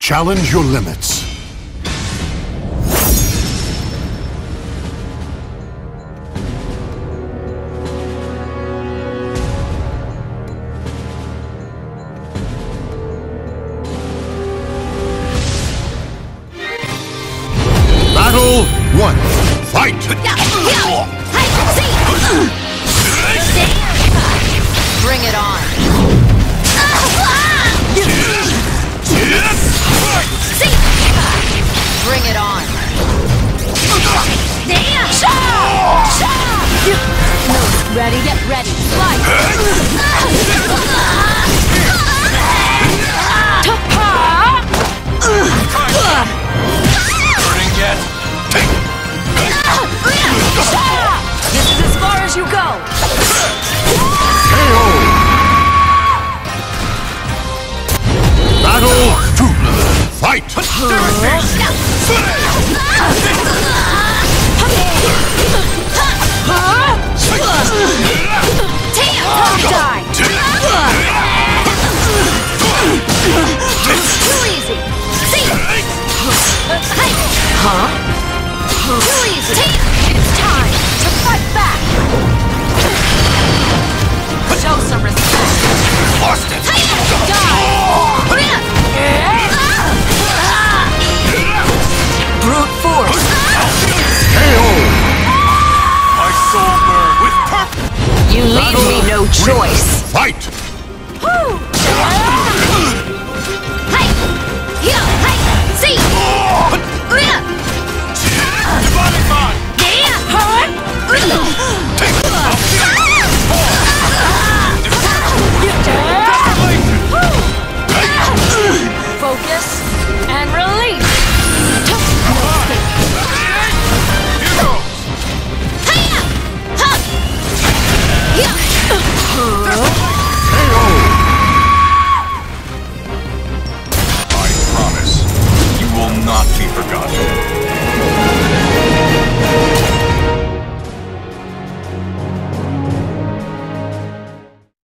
Challenge your limits. Battle 1. Fight! Bring it on! Bring it on! Ready, get ready, fight! Burning yet? This is as far as you go! KO! Battle 2. Fight! Die! Too easy! See! Huh? Too easy! It's time to fight back! Show some respect! Lost it! Die! Brute force! KO! My soul burn with purpose! You leave me no choice! Fight! See! Dividing mind! Focus and release!